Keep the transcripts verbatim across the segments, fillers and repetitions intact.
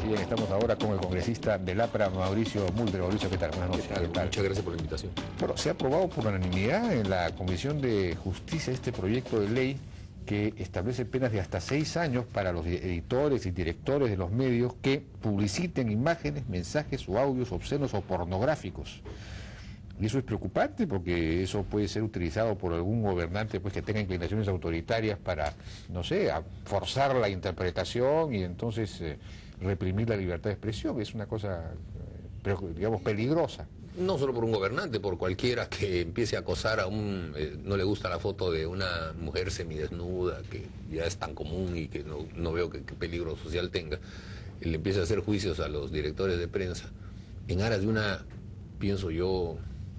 Bien, estamos ahora con el congresista del APRA, Mauricio Mulder. Mauricio, ¿qué tal? Buenas noches. ¿Qué tal? ¿Qué tal? Muchas gracias por la invitación. Bueno, se ha aprobado por unanimidad en la Comisión de Justicia este proyecto de ley que establece penas de hasta seis años para los editores y directores de los medios que publiciten imágenes, mensajes o audios obscenos o pornográficos. Y eso es preocupante porque eso puede ser utilizado por algún gobernante pues que tenga inclinaciones autoritarias para, no sé, a forzar la interpretación y entonces eh, reprimir la libertad de expresión. Es una cosa, eh, digamos, peligrosa. No solo por un gobernante, por cualquiera que empiece a acosar a un... Eh, no le gusta la foto de una mujer semidesnuda, que ya es tan común y que no, no veo que, que peligro social tenga, y le empieza a hacer juicios a los directores de prensa, en aras de una, pienso yo,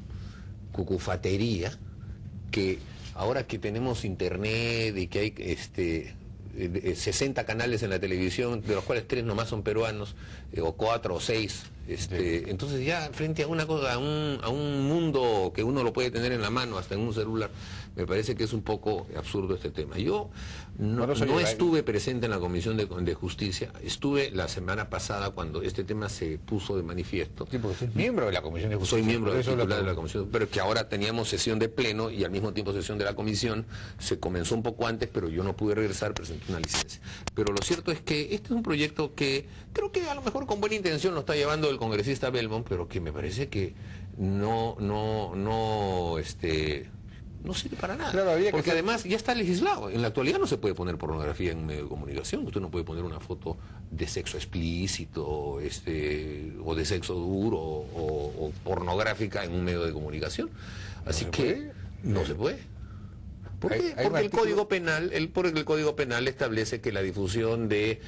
cucufatería, que ahora que tenemos internet y que hay este sesenta canales en la televisión, de los cuales tres nomás son peruanos, eh, o cuatro o seis, este, sí. Entonces ya frente a una cosa, a un, a un mundo que uno lo puede tener en la mano, hasta en un celular, me parece que es un poco absurdo este tema. Yo no, no, no estuve presente en la Comisión de, de Justicia, estuve la semana pasada cuando este tema se puso de manifiesto. Sí, porque soy miembro de la Comisión de Justicia. Soy miembro de, titular de la Comisión, pero que ahora teníamos sesión de pleno y al mismo tiempo sesión de la Comisión. Se comenzó un poco antes, pero yo no pude regresar, presenté una licencia. Pero lo cierto es que este es un proyecto que creo que a lo mejor con buena intención lo está llevando el congresista Belmont, pero que me parece que no, no, no, este... no sirve para nada, claro, porque que... además ya está legislado. En la actualidad no se puede poner pornografía en un medio de comunicación. Usted no puede poner una foto de sexo explícito, este, o de sexo duro, o, o pornográfica en un medio de comunicación. Así ¿No que puede? no se puede. ¿Por qué? Hay, hay porque el Código Penal, el, porque el Código Penal establece que la difusión de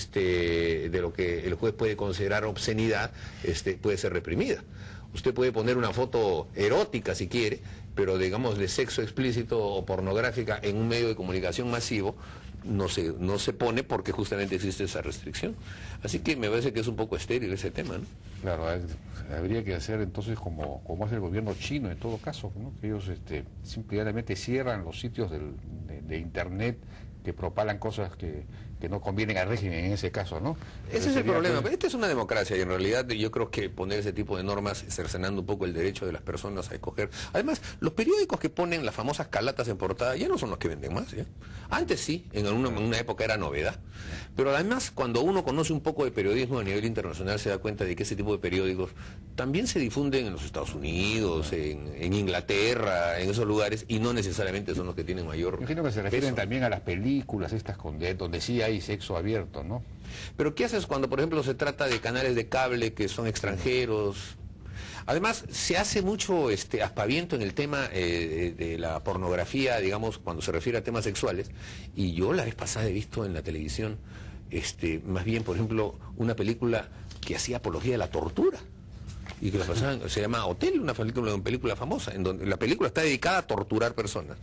este de lo que el juez puede considerar obscenidad este, puede ser reprimida. Usted puede poner una foto erótica si quiere, pero digamos de sexo explícito o pornográfica en un medio de comunicación masivo no se, no se pone porque justamente existe esa restricción. Así que me parece que es un poco estéril ese tema, ¿no? Claro, habría que hacer entonces como, como hace el gobierno chino en todo caso, ¿no? Que ellos este, simplemente cierran los sitios del, de, de internet que propalan cosas que, que no convienen al régimen en ese caso, ¿no? Ese es el problema, pero esta es una democracia y en realidad yo creo que poner ese tipo de normas cercenando un poco el derecho de las personas a escoger. Además, los periódicos que ponen las famosas calatas en portada ya no son los que venden más, ¿ya? Antes sí, en una, en una época era novedad, pero además cuando uno conoce un poco de periodismo a nivel internacional se da cuenta de que ese tipo de periódicos también se difunden en los Estados Unidos, en, en Inglaterra, en esos lugares, y no necesariamente son los que tienen mayor Imagino que se refieren peso. también a las películas películas estas con donde sí hay sexo abierto, ¿no? Pero ¿qué haces cuando, por ejemplo, se trata de canales de cable que son extranjeros? Además, se hace mucho este aspaviento en el tema eh, de, de la pornografía, digamos, cuando se refiere a temas sexuales, y yo la vez pasada he visto en la televisión, este, más bien, por ejemplo, una película que hacía apología de la tortura. Y que la pasaban, se llama Hotel, una película, una película famosa, en donde la película está dedicada a torturar personas.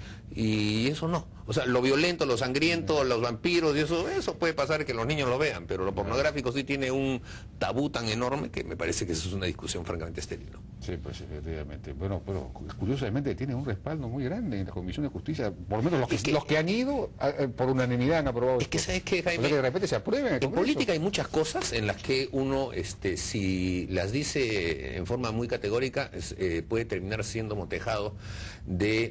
Y eso no. O sea, lo violento, lo sangriento, los vampiros, y eso, eso puede pasar que los niños lo vean, pero lo pornográfico sí tiene un tabú tan enorme que me parece que eso es una discusión francamente estéril, ¿no? Sí, pues efectivamente. Bueno, pero curiosamente tiene un respaldo muy grande en la Comisión de Justicia, por lo menos los que, que, los que han ido a, a, por unanimidad han aprobado. Es que sabes que, Jaime, o sea que de repente se aprueben. En, en política hay muchas cosas en las que uno, este, si las dice en forma muy categórica, eh, puede terminar siendo motejado de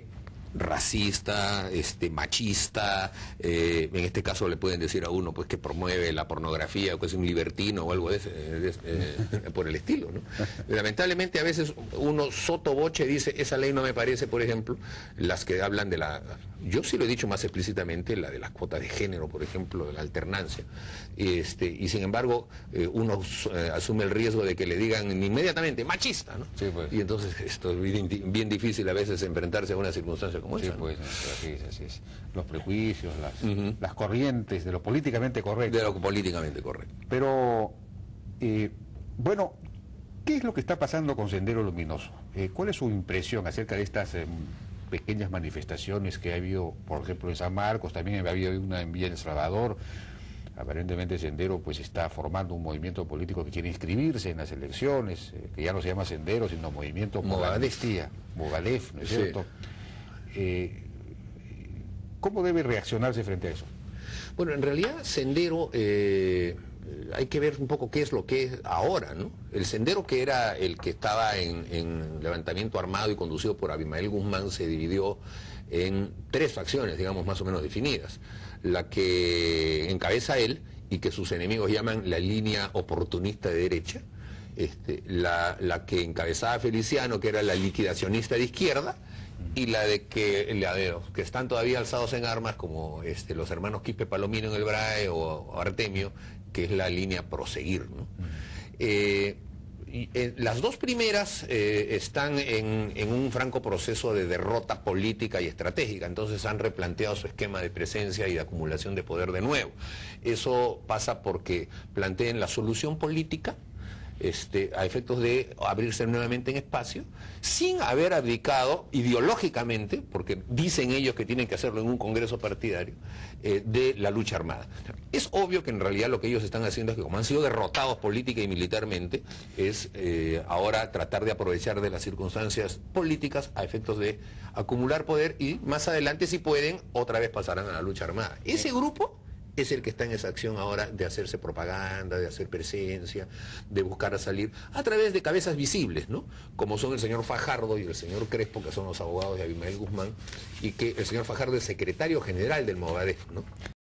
racista, este, machista, eh, en este caso le pueden decir a uno pues que promueve la pornografía o que es un libertino o algo de ese, de, eh, por el estilo, ¿no? Lamentablemente a veces uno sotoboche dice esa ley no me parece, por ejemplo, las que hablan de la, yo sí lo he dicho más explícitamente, la de las cuotas de género, por ejemplo, de la alternancia, este, y sin embargo eh, uno eh, asume el riesgo de que le digan inmediatamente machista, ¿no? Sí, pues. Y entonces esto es bien, bien difícil a veces enfrentarse a una circunstancia como sí, esa, ¿no? Pues, así es, así es. Los prejuicios, las, uh-huh. las corrientes de lo políticamente correcto. De lo políticamente correcto. Pero, eh, bueno, ¿qué es lo que está pasando con Sendero Luminoso? Eh, ¿Cuál es su impresión acerca de estas eh, pequeñas manifestaciones que ha habido, por ejemplo, en San Marcos, también ha habido una en Villa El Salvador? Aparentemente Sendero pues está formando un movimiento político que quiere inscribirse en las elecciones, eh, que ya no se llama Sendero, sino Movimiento por la Amnistía, Mogalef, ¿no es cierto? Sí. Eh, ¿Cómo debe reaccionarse frente a eso? Bueno, en realidad Sendero, eh, eh, hay que ver un poco qué es lo que es ahora, ¿no? El sendero, que era el que estaba en, en levantamiento armado y conducido por Abimael Guzmán, se dividió en tres facciones, digamos, más o menos definidas. La que encabeza él y que sus enemigos llaman la línea oportunista de derecha, este, la, la que encabezaba Feliciano, que era la liquidacionista de izquierda, y la de que, la de los que están todavía alzados en armas, como este, los hermanos Quispe Palomino en el B R A E o, o Artemio, que es la línea Proseguir, ¿no? Eh, y, eh, las dos primeras eh, están en, en un franco proceso de derrota política y estratégica, entonces han replanteado su esquema de presencia y de acumulación de poder de nuevo. Eso pasa porque planteen la solución política, Este, a efectos de abrirse nuevamente en espacio, sin haber abdicado ideológicamente, porque dicen ellos que tienen que hacerlo en un congreso partidario, eh, de la lucha armada. Es obvio que en realidad lo que ellos están haciendo es que, como han sido derrotados política y militarmente, es eh, ahora tratar de aprovechar de las circunstancias políticas a efectos de acumular poder y más adelante, si pueden, otra vez pasarán a la lucha armada. Ese grupo es el que está en esa acción ahora de hacerse propaganda, de hacer presencia, de buscar a salir a través de cabezas visibles, ¿no? Como son el señor Fajardo y el señor Crespo, que son los abogados de Abimael Guzmán, y que el señor Fajardo es secretario general del Movadef, ¿no?